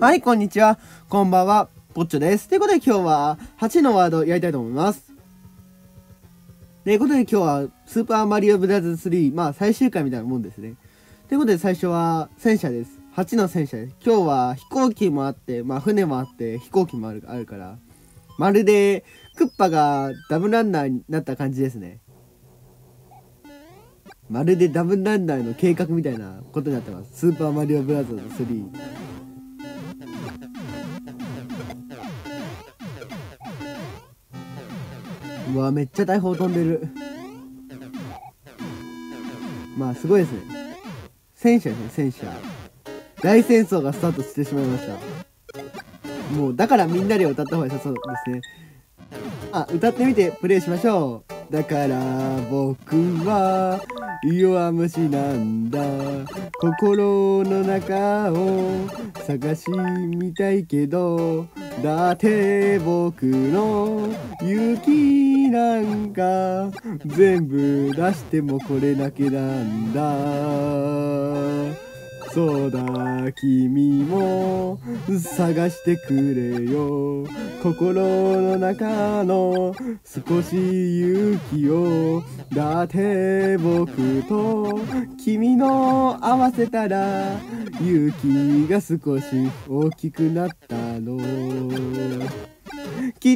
はい、こんにちは。こんばんは。ポッチョです。ということで今日は8のワードやりたいと思います。ということで今日はスーパーマリオブラザーズ3、まあ最終回みたいなもんですね。ということで最初は戦車です。8の戦車です。今日は飛行機もあって、まあ船もあって飛行機もあるから、まるでクッパがダブランナーになった感じですね。まるでダブルランナーの計画みたいなことになってます。スーパーマリオブラザーズ3。うわ、めっちゃ大砲飛んでる。まあすごいですね。戦車ですね、戦車。大戦争がスタートしてしまいました。もうだからみんなで歌った方が良さそうですね。あ、歌ってみてプレイしましょう。だから僕は弱虫なんだ。心の中を探しみたいけど、だって僕の勇気なんか全部出してもこれだけなんだ。そうだ、君も探してくれよ。心の中の少し勇気を。だって僕と君の合わせたら勇気が少し大きくなったの。きっ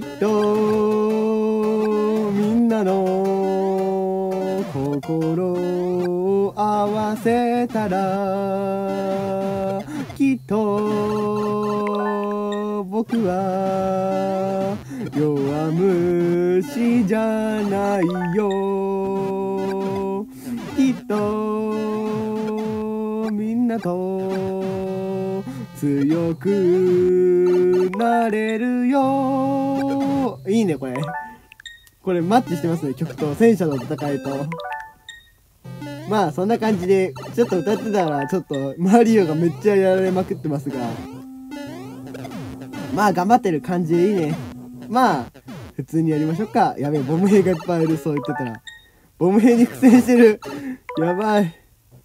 とみんなの心を合わせたらきっと僕は弱虫じゃないよ。きっとみんなと強くなれるよ。いいね、これマッチしてますね、曲と戦車の戦いと。まあそんな感じでちょっと歌ってたらちょっとマリオがめっちゃやられまくってますが、まあ頑張ってる感じでいいね。まあ普通にやりましょうか。やべえ、ボム兵がいっぱいいる。そう言ってたらボム兵に苦戦してる。やばい。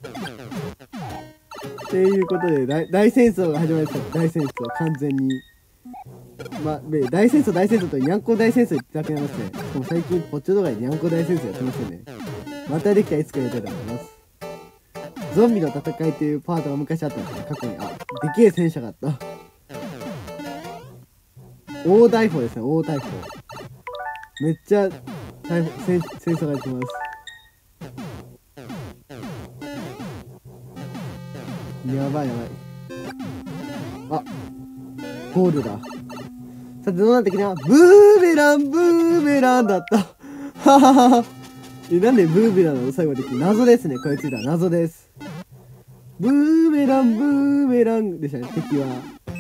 っていうことで大戦争が始まりました。大戦争完全に。まあ、大戦争とにゃんこ大戦争言ってたくなりますね。しかも最近ポッチョ動画でにゃんこ大戦争やってますよね。またできたらいつかやりたいと思います。ゾンビの戦いというパートが昔あったんですね、過去に。あ、でけえ戦車があった。大大砲ですね、大大砲。めっちゃ戦争がやってます。やばいやばい。あ、ゴールだ。さてどうなってきた？ブーメランだった。はははは。なんでブーメランなの？最後できる謎ですね。これついた謎です。ブーメランでしたね、敵は。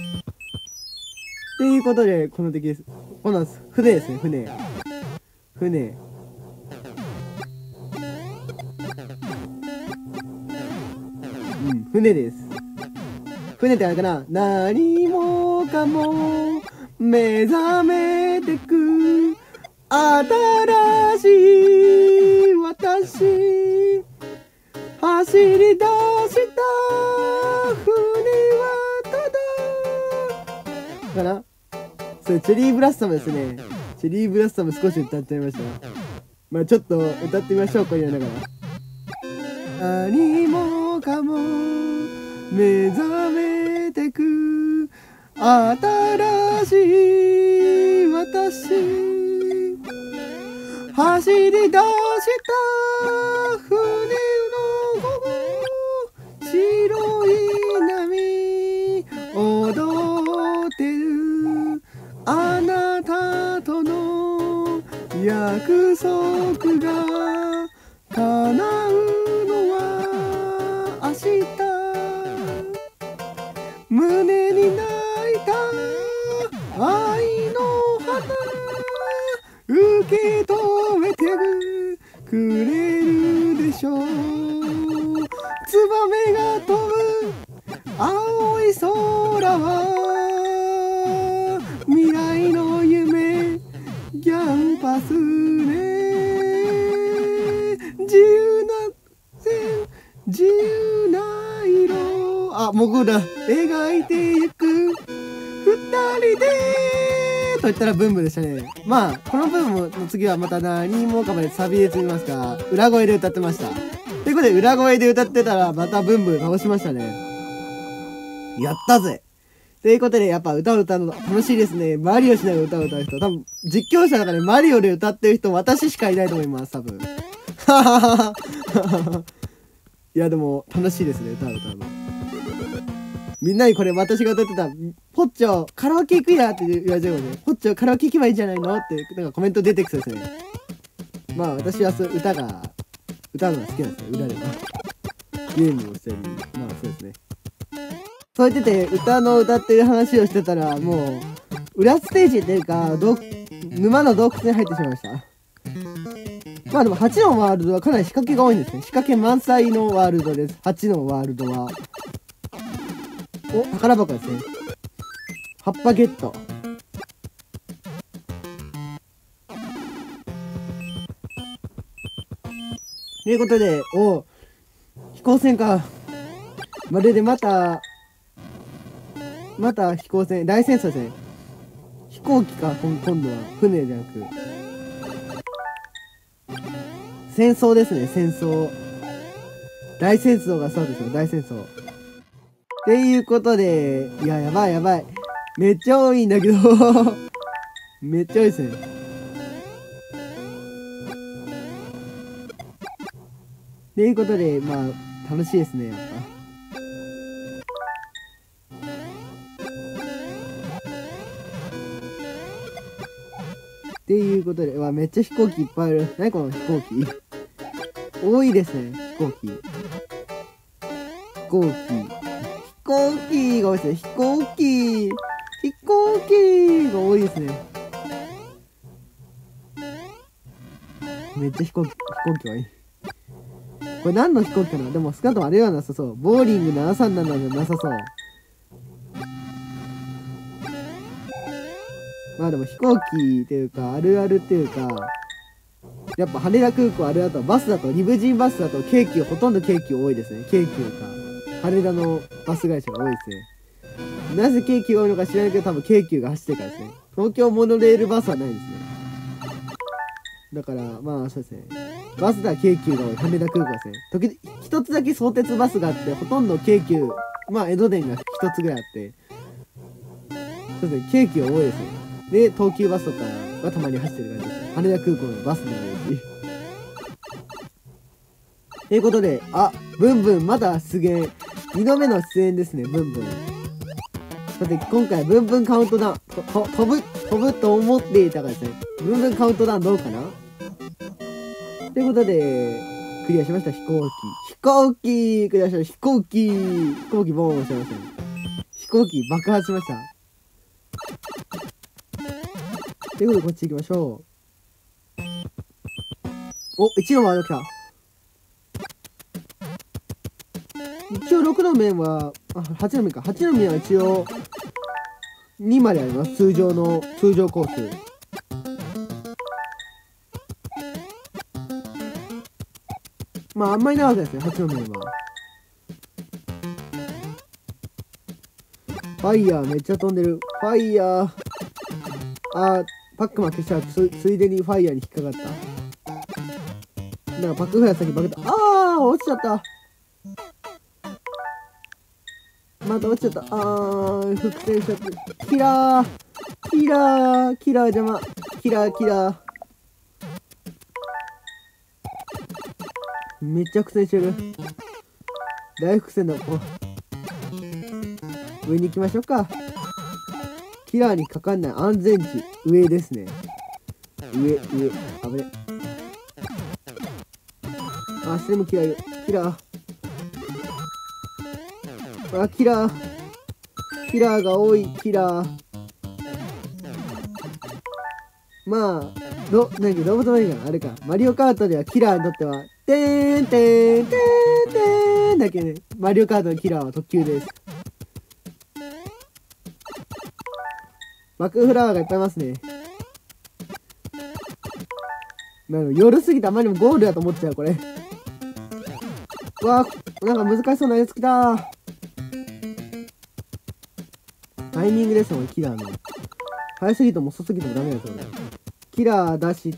っていうことでこの敵です。この船ですね、船。船です。船ってあれかな、何もかも目覚めてく新しい私、走り出した船はただかな。それチェリーブラッサムですね。チェリーブラッサム少し歌っちゃいました。まあちょっと歌ってみましょう、これやりながら。何もかも目覚めてく新しい私、走り出した船の午後、白い波踊ってるあなたとの約束が叶うのは明日、胸に泣いた愛の花受け止めてくれるでしょう。ツバメが飛ぶ青い空は未来の夢、キャンパスね。自由な線、自由な色、あ、もぐら描いてゆくりでーと言ったらブンブンでしたね。まあ、このブンブンの次はまた何もかまでサビで積みますが、裏声で歌ってました。ということで、裏声で歌ってたら、またブンブン倒しましたね。やったぜ。ということで、やっぱ歌を歌うの楽しいですね。マリオしながら歌を歌う人。多分、実況者の中でマリオで歌ってる人、私しかいないと思います、多分。はははは。いや、でも、楽しいですね、歌うの。みんなにこれ私が歌ってた、ポッチョ、カラオケ行くやって言われちゃうので、ポッチョ、カラオケ行けばいいんじゃないのって、なんかコメント出てきそうですね。まあ、私は歌うのが好きなんですね、裏では。ゲームをしたり、まあ、そうですね。そう言ってて、歌ってる話をしてたら、もう、裏ステージっていうか、沼の洞窟に入ってしまいました。まあでも8のワールドはかなり仕掛けが多いんですね。仕掛け満載のワールドです。8のワールドは。お、宝箱ですね。葉っぱゲット。ということで、飛行船か。まるでまた飛行船、大戦争ですね。飛行機か、今度は。船じゃなく。戦争ですね、戦争。大戦争がスタートですよ、大戦争。っていうことで、いや、やばい。めっちゃ多いんだけど。めっちゃ多いですね。っていうことで、まあ、楽しいですね、やっぱ。っていうことで、めっちゃ飛行機いっぱいある。何この飛行機多いですね、飛行機が多いですね。飛行機が多いですね。めっちゃ飛行機がいい。これ何の飛行機かな。でも少なくともあれはなさそう。ボーリング737じゃなさそう。まあでも飛行機っていうか、あるあるっていうか、やっぱ羽田空港あるあると、バスだと、リムジンバスだとほとんど京急多いですね。京急か。羽田のバス会社が多いですね。なぜ京急が多いのか知らないけど、多分京急が走ってるからですね。東京モノレールバスはないですね。だから、まあそうですね。バスでは京急が多い。羽田空港ですね。一つだけ相鉄バスがあって、ほとんど京急、まあ江ノ電が一つぐらいあって、そうですね、京急多いですね。で、東急バスとかがたまに走ってる感じですね。羽田空港のバスでもいいし。ということで、ブンブンまだ出現。2度目の出演ですね、ブンブン。さて、今回、ブンブンカウントダウン、飛ぶと思っていたからですね。ブンブンカウントダウンどうかなということで、クリアしました、飛行機クリアしました、飛行機ボーンしてましたね。飛行機爆発しました。ということで、こっち行きましょう。お、1のワード来た。一応6の面は、8の面か。8の面は一応、2まであります。通常コース。まあ、あんまりなかったですね、8の面は。ファイヤーめっちゃ飛んでる。ファイヤー。パックマン消したらついでにファイヤーに引っかかった。なんかパックフライ先バケた。落ちちゃった。また落ちちゃった。伏線しちゃって。キラー邪魔。キラー。めっちゃ苦戦してる。大伏線だ。上に行きましょうか。キラーにかかんない安全地。上ですね。上。危ね。それもキラー。キラーが多い。まあ、動物の森があれか。マリオカートではキラーにとっては、てーんだけね。マリオカートのキラーは特急です。バックフラワーがいっぱいいますね。夜すぎてあまりにもゴールだと思っちゃう、これ。なんか難しそうなやつ来たー。はタイミングですもん、キラーの。早すぎても遅すぎてもダメですよね。キラー出して、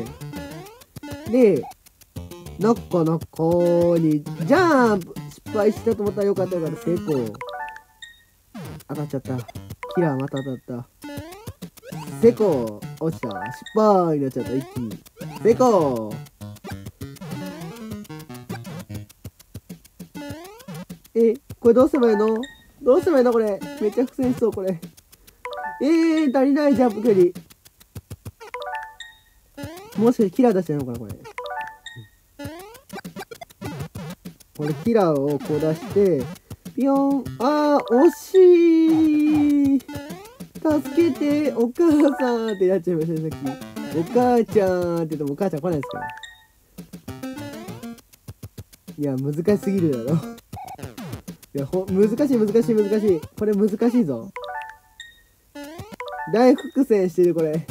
で、中に、ジャンプ失敗したと思ったらよかったから成功。当たっちゃった。キラーまた当たった。成功。落ちた。失敗になっちゃった。一気に。成功。これどうすればいいの？どうすればいいのこれ。めっちゃ苦戦しそう、これ。足りないジャンプ距離。もしかしてキラー出してるのかな、これ。これキラーをこう出して、ピヨン。惜しい。助けて、お母さんってなっちゃいましたね、さっき。お母ちゃんって言ってもお母ちゃん来ないですから。いや、難しすぎるだろ。いや、難しい。これ難しいぞ。大伏線してる、これ。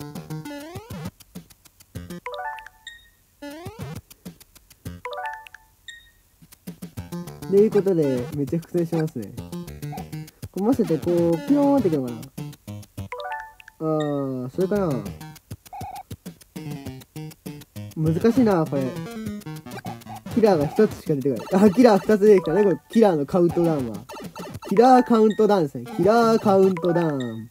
ということで、めっちゃ伏線しますね。こう、ませて、こう、ピヨーンっていくのかな。それかな。難しいな、これ。キラーが1つしか出てこない。キラー2つ出てきたね、これ。キラーのカウントダウンは。キラーカウントダウンですね。キラーカウントダウン。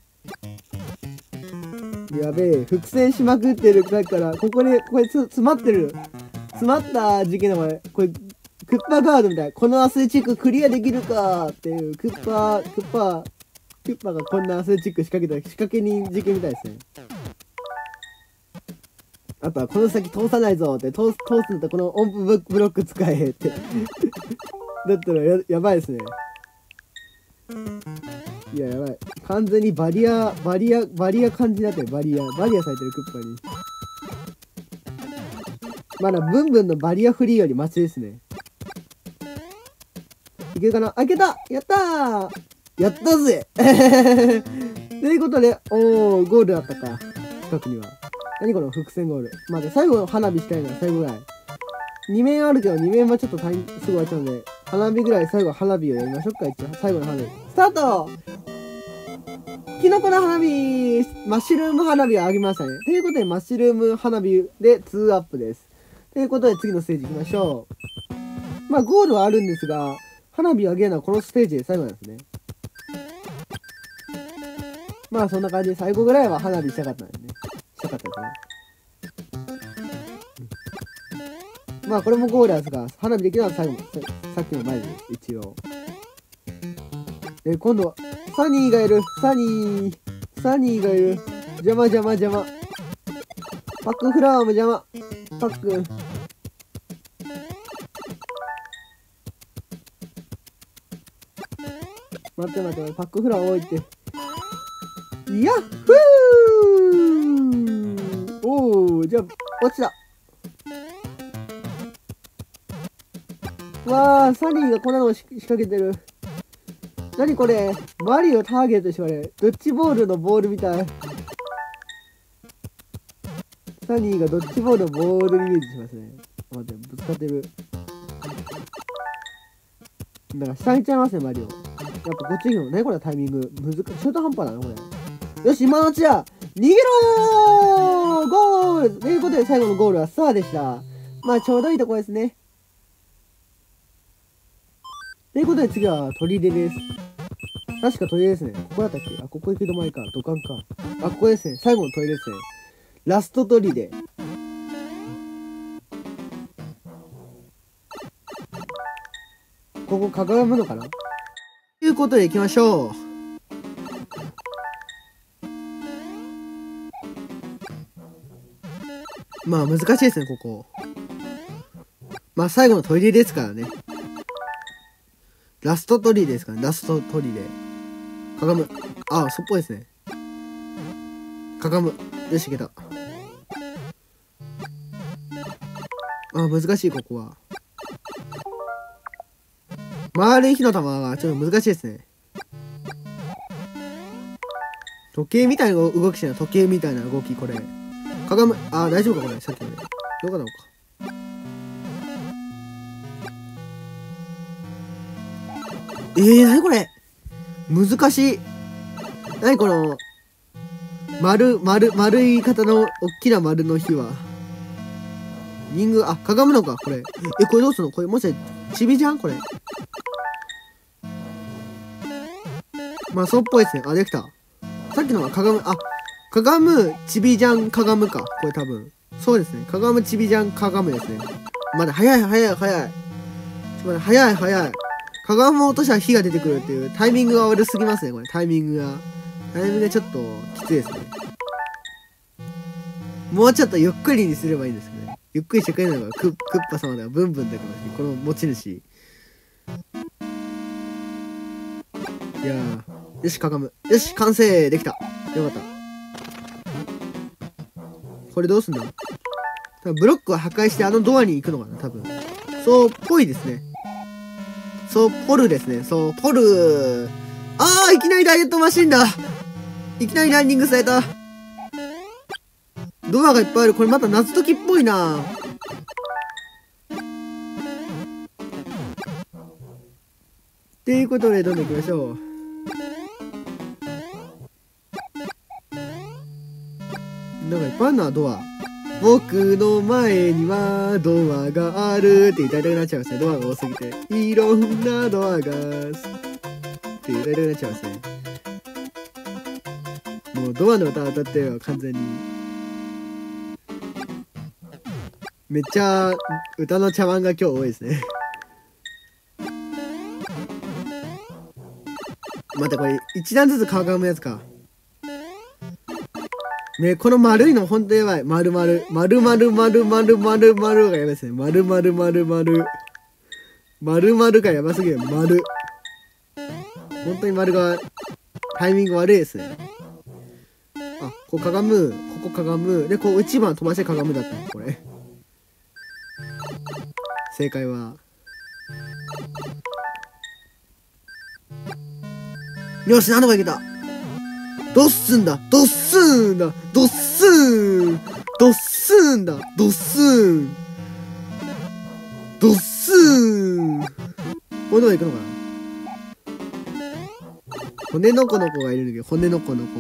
やべえ、伏線しまくってる。だから、これ詰まってる。詰まった事件だ、これ。これ、クッパガードみたい。このアスレチッククリアできるかっていう、クッパがこんなアスレチック仕掛けた仕掛け人事件みたいですね。あとはこの先通さないぞって、通すんだったらこの音符ブロック使えって。だったらやばいですね。いや、やばい。完全にバリア感じになってる。バリアされてるクッパに。まだブンブンのバリアフリーよりマシですね。いけるかな？開けた！やったー！やったぜということで、ゴールだったか。近くには。何この伏線ゴール。まだ最後の花火したいな、最後ぐらい。2面あるけど、2面はちょっとすぐ終わっちゃうんで、花火ぐらい最後花火をやりましょうか、一応。最後の花火。スタート！キノコの花火！マッシュルーム花火をあげましたね。ということで、マッシュルーム花火で2アップです。ということで、次のステージ行きましょう。まあ、ゴールはあるんですが、花火をあげるのはこのステージで最後なんですね。まあ、そんな感じで最後ぐらいは花火したかったんですね。ですね。まあ、これもゴールですが、花火できるのは最後、さっきの前です、一応。今度は、サニーがいる。サニーがいる。邪魔。パックフラワーも邪魔。パック。待って、パックフラワー置いて。ヤッフー！じゃあ、落ちた。わー、サニーがこんなの仕掛けてる。何これ？マリオターゲットでしょ、あれ。ドッジボールのボールみたい。サニーがドッジボールのボールイメージしますね。待って、ぶつかってる。だから下に行っちゃいますね、マリオ。やっぱこっち行くのね、これタイミング。中途半端だな、これ。よし、今のうちだ！逃げろー！ゴールということで最後のゴールはスターでした。まあちょうどいいとこですね。ということで次は砦です。確か砦ですね。ここだったっけ？ここ行くと前か。土管か。ここですね。最後の砦ですね。ラスト砦。ここかがむのかな？ということで行きましょう。まあ難しいですね、ここ。まあ最後の砦ですからね。ラスト砦ですからね。ラスト砦。かがむ。そっぽいですね。かがむ。よし、いけた。難しい、ここは。丸い火の玉がちょっと難しいですね。時計みたいな動きしてる。時計みたいな動き、これ。かがむ。大丈夫か、これ。さっきのね。どうかなのか。なにこれ。難しい。 何この、丸い型の、おっきな丸の火は。リング、あ、かがむのか、これ。これどうすんのこれ、もしかして、チビじゃんこれ。まあ、そうっぽいですね。あ、できた。さっきのはかがむ、あ、かがむ、チビジャン、かがむか。これ多分。そうですね。かがむ、チビジャン、かがむですね。まだ早い。早い。かがむ落としたら火が出てくるっていう、タイミングが悪すぎますね、これ。タイミングがちょっときついですね。もうちょっとゆっくりにすればいいんですけどね。ゆっくりしてくれるのがクッパ様ではブンブンだからね。この持ち主。いやー。よし、かがむ。よし、完成できた。よかった。これどうすんだ？多分ブロックは破壊してあのドアに行くのかな多分。そうっぽいですね。そう、ポルですね。そう、ポル。いきなりダイエットマシンだ。いきなりランニングされた。ドアがいっぱいある。これまた謎解きっぽいな。っていうことで、どんどん行きましょう。なんかいっぱいあるな、ドア。僕の前にはドアがあるって歌いたくなっちゃいますね。ドアが多すぎて。いろんなドアがって歌いたくなっちゃいますね。もうドアの歌歌ってるわ、完全に。めっちゃ歌の茶碗が今日多いですね。待って、これ一段ずつかがむやつか。ね、この丸いのほんとやばい。丸がやばいですね。丸がやばすぎる。丸。本当に丸がタイミング悪いですね。あ、こうかがむ。ここかがむ。で、こう内番飛ばしてかがむだったの、これ。正解は。よし、なんとかいけた。ドッスンだ。ドッスーンだ。ドッスーン。ドッスーンだ。ドッスーン。ドッスーン。これどこ行くのかな。骨の子の子がいるんだけど、骨の子の子。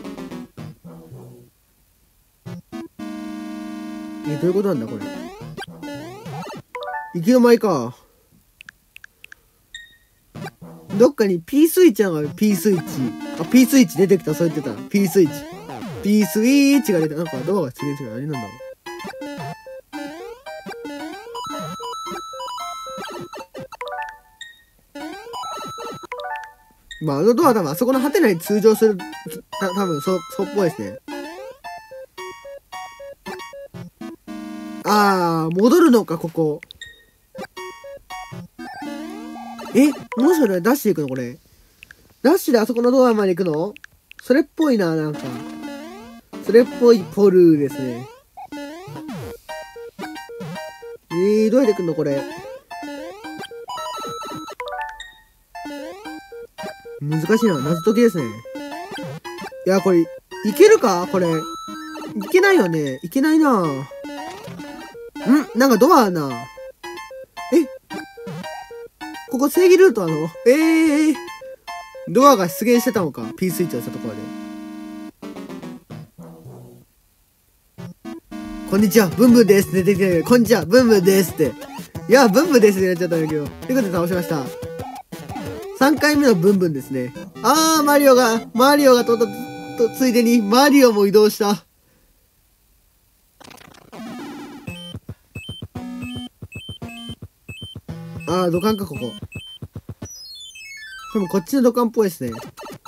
どういうことなんだこれ。行き止まりか。どっかに P スイッチなんか P スイッチ。あ、P スイッチ出てきた。そう言ってた。P スイッチ。P スイッチが出て、なんかドアが出現する。何なんだろう。まあ、あのドア多分あそこのハテナに通常する。多分そうっぽいですね。戻るのか、ここ。もしそれダッシュ行くのこれ。ダッシュであそこのドアまで行くの？それっぽいな、なんか。それっぽいポルですね。どうやって来んのこれ。難しいな。謎解きですね。いや、これ、いけるかこれ。いけないよね。いけないな。なんかドアな。ここ正義ルートあのドアが出現してたのか。P スイッチをしたところで。こんにちは、ブンブンですって出てきてる。こんにちは、ブンブンですって。いや、ブンブンですってなっちゃったんだけど。ということで倒しました。3回目のブンブンですね。マリオが通ったついでに、マリオも移動した。土管か、ここ。でもこっちの土管っぽいですね。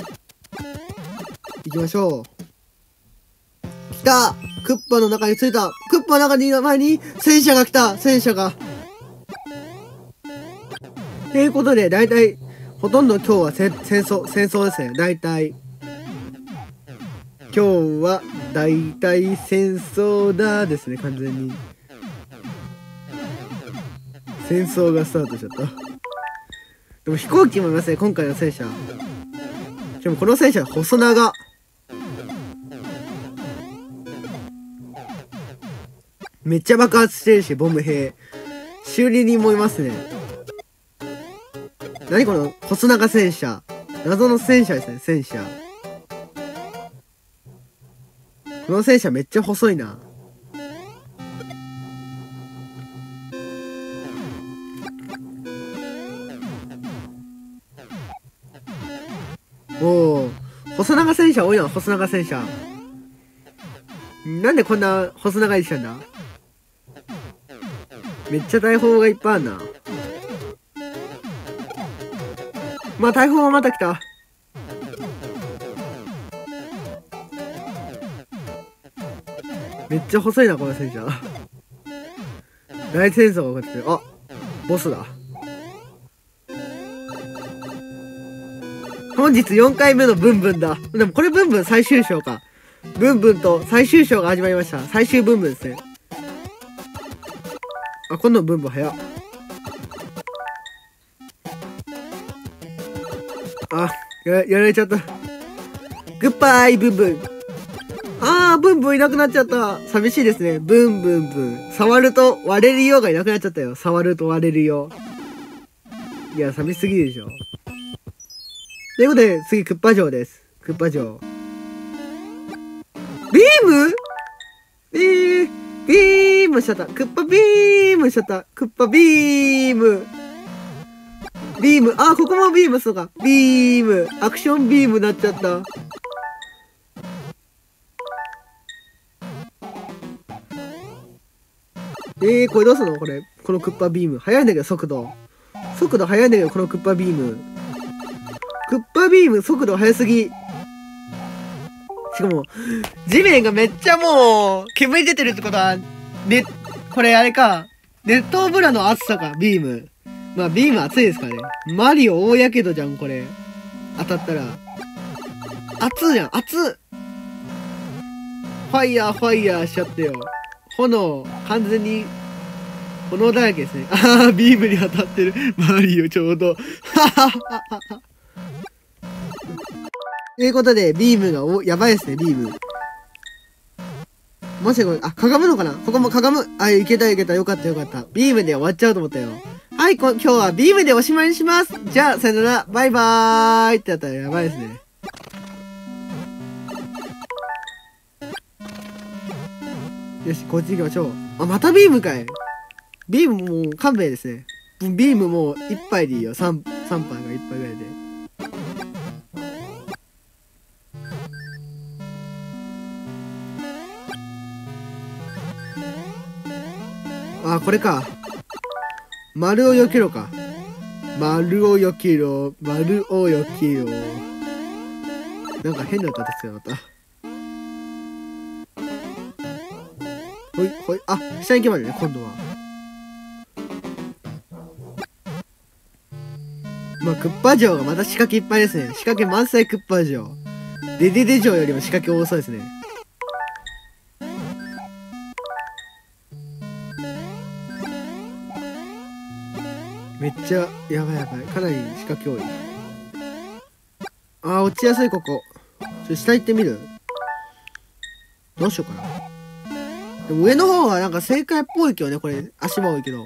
行きましょう。来た！クッパの中に着いた！クッパの中に前に戦車が来た！戦車が。ということで、だいたい、ほとんど今日は戦争ですね。だいたい。今日は、だいたい戦争だですね、完全に。戦争がスタートしちゃった。でも飛行機もいますね、今回の戦車。でもこの戦車、細長。めっちゃ爆発してるし、ボム兵。修理人もいますね。何この細長戦車。謎の戦車ですね、戦車。 この戦車めっちゃ細いな。おお、細長戦車多いな、細長戦車。なんでこんな細長いしたんだ。めっちゃ大砲がいっぱいあるな。まあ大砲はまた来た。めっちゃ細いな、この戦車。大戦争が起こってる。あ、ボスだ。本日4回目のブンブンだ。でもこれブンブン最終章か。ブンブンと最終章が始まりました。最終ブンブンですね。あ、今度のブンブン早っ。あ、やられちゃった。グッバイブンブン。あー、ブンブンいなくなっちゃった。寂しいですね。ブンブンブン。触ると割れるようがいなくなっちゃったよ。触ると割れるよう。いや、寂しすぎるでしょ。ということで、次、クッパ城です。クッパ城。ビームビームしちゃった。クッパビームしちゃった。クッパビーム。ビーム。あ、ここもビームそうか。ビーム。アクションビームになっちゃった。これどうすんのこれ。このクッパビーム。速いんだけど、速度。速度速いんだけど、このクッパビーム。クッパビーム、速度速すぎ。しかも、地面がめっちゃもう、煙出てるってことは、ね、これあれか。熱湯ブラの熱さか、ビーム。まあ、ビーム熱いですからね。マリオ大やけどじゃん、これ。当たったら。熱いじゃん、熱っ。ファイヤーしちゃってよ。炎、完全に、炎だらけですね。ああ、ビームに当たってる。マリオちょうど。はははは。ということで、ビームがやばいですね、ビーム。もしこれ、あ、かがむのかなここもかがむ。あ、いけた。よかった。ビームで終わっちゃうと思ったよ。はい、今日はビームでおしまいにします。じゃあ、さよなら、バイバーイってやったらやばいですね。よし、こっち行きましょう。あ、またビームかい。ビームもう勘弁ですね。ビームもう1杯でいいよ。3杯が1杯ぐらいで。あ、これか。丸を避けろか。丸を避けろ。なんか変な歌ですよ、また。ほい。あ、下に行けばいいね、今度は。まあ、クッパ城がまた仕掛けいっぱいですね。仕掛け満載クッパ城。デデデ城よりも仕掛け多そうですね。めっちゃ、やばい。かなり仕掛け多い。あー、落ちやすい、ここ。下行ってみる？どうしようかな。でも上の方はなんか正解っぽいけどね、これ。足場多いけど。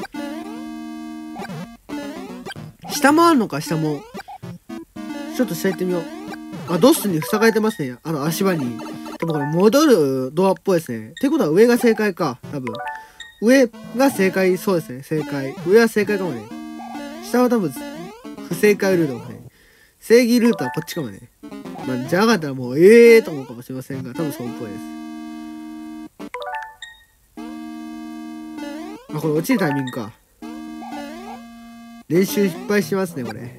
下もあるのか、下も。ちょっと下行ってみよう。あ、ドスに塞がれてますね。足場に。多分これ戻るドアっぽいですね。ってことは上が正解か。多分。上が正解、そうですね。正解。上は正解かもね。下は多分、不正解ルートかもね。正義ルートはこっちかもね。まあ、じゃなかったらもう、と思うかもしれませんが、多分そうっぽいです。あ、これ落ちるタイミングか。練習失敗しますね、これ。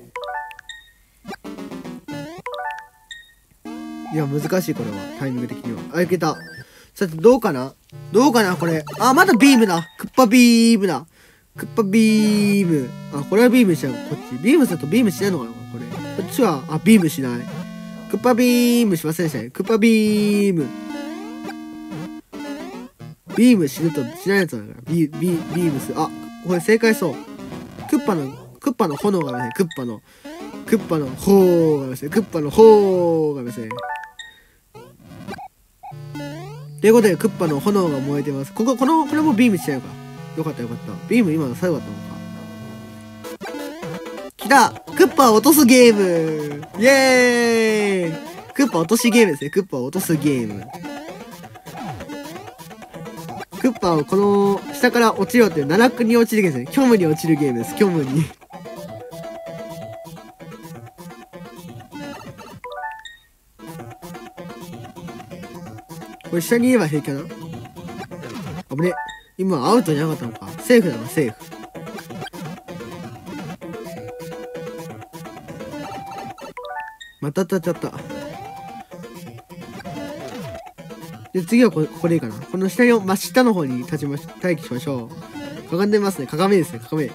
いや、難しい、これは。タイミング的には。あ、いけた。さて、どうかなこれ。あ、まだビームだ。クッパビームだ。クッパビーム。あ、これはビームしちゃう。こっち。ビームするとビームしないのかなこれ。こっちは、あ、ビームしない。クッパビームしませんでしたね。クッパビーム。ビーム死ぬとしないやつだから。ビームす。あ、これ正解そう。クッパの炎がね、クッパの炎がですね、炎がですね。ということで、クッパの炎が燃えてます。これもビームしちゃうか。よかった。ビーム今の最後だったのか。来た！クッパを落とすゲーム！イエーイ！クッパ落としゲームですね。クッパを落とすゲーム。 クッパをこの下から落ちろっていう奈落に落ちるゲームですね。虚無に落ちるゲームです。虚無に。これ下にいれば平気かな。危ね。今アウトじゃなかったのか。セーフだな、セーフ。また当たっちゃった。で、次はここでいいかな。この下の、真下の方に待機しましょう。かがんでますね。鏡ですね、鏡。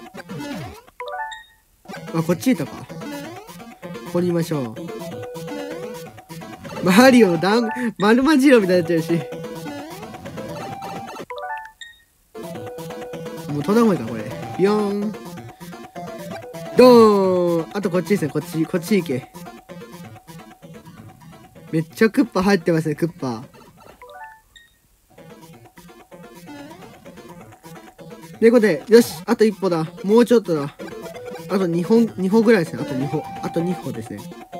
あ、こっちいたか。ここにいましょう。マリオ、丸まじろみたいになっちゃうし。もう飛んだ方がいいか、これ。ビヨーン。ドーン。あとこっちですね、こっち行け。めっちゃクッパ入ってますね、クッパ。ということで、よし、あと一歩だ。もうちょっとだ。あと2歩ぐらいですね。あと2歩ですね。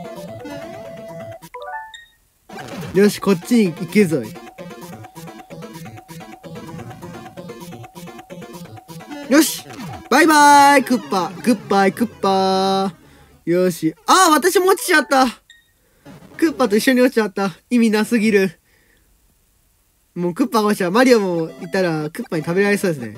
よし、こっちに行けぞい。よし、バイバーイ、クッパ。グッバイ、クッパー。よし。ああ、私も落ちちゃった。クッパと一緒に落ちちゃった。意味なすぎる。もうクッパが落ちたらマリオもいたらクッパに食べられそうですね。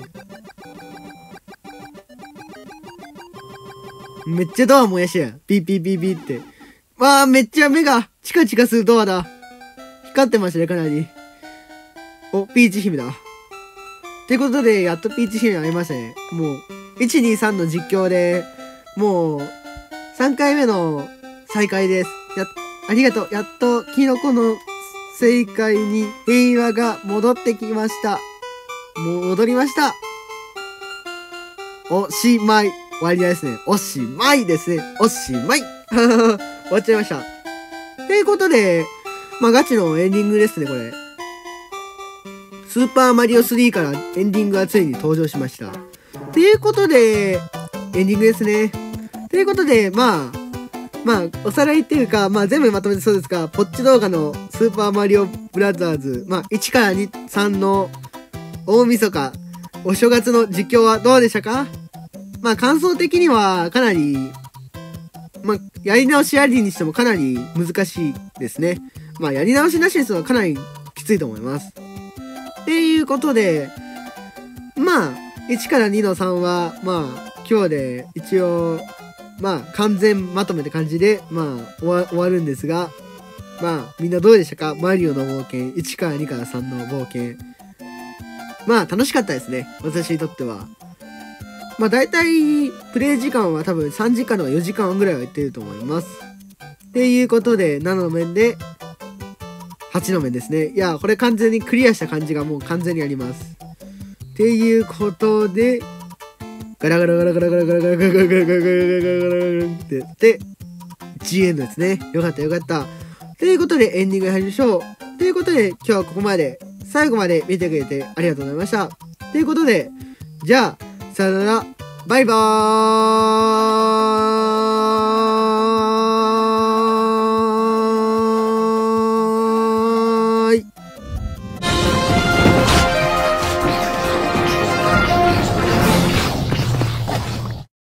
めっちゃドア燃やしてや。ピーピーピーピーって。わあ、めっちゃ目がチカチカするドアだ。光ってましたね、かなり。お、ピーチ姫だ。ってことで、やっとピーチ姫に会いましたね。もう、1、2、3の実況で、もう、3回目の再会です。ありがとう。やっと、キノコの正解に平和が戻ってきました。戻りました。おしまい。終わりですね。おしまいですね。おしまい。終わっちゃいました。ということで、まあガチのエンディングですね、これ。スーパーマリオ3からエンディングがついに登場しました。ということで、エンディングですね。ということで、まあ、おさらいっていうか、まあ全部まとめてそうですが、ポッチ動画のスーパーマリオブラザーズ、まあ1から2、3の大晦日、お正月の実況はどうでしたか？まあ感想的にはかなり、まあやり直しありにしてもかなり難しいですね。まあやり直しなしにするのはかなりきついと思います。っていうことで、まあ1から2の3は、まあ今日で一応、まあ完全まとめって感じで、まあ終わるんですが、まあみんなどうでしたか？マリオの冒険、1から2から3の冒険。まあ楽しかったですね。私にとっては。まあ大体プレイ時間は多分3時間とか4時間ぐらいはやってると思います。っていうことで7の面で8の面ですね。いや、これ完全にクリアした感じがもう完全にあります。っていうことで、ガラガラガラガラガラガラガラガラガラガラガラガラガラガラってやって、G エンドですね。よかったよかった。ということでエンディングに入りましょう。ということで今日はここまで、最後まで見てくれてありがとうございました。ということで、じゃあ、さよなら、バイバーイ。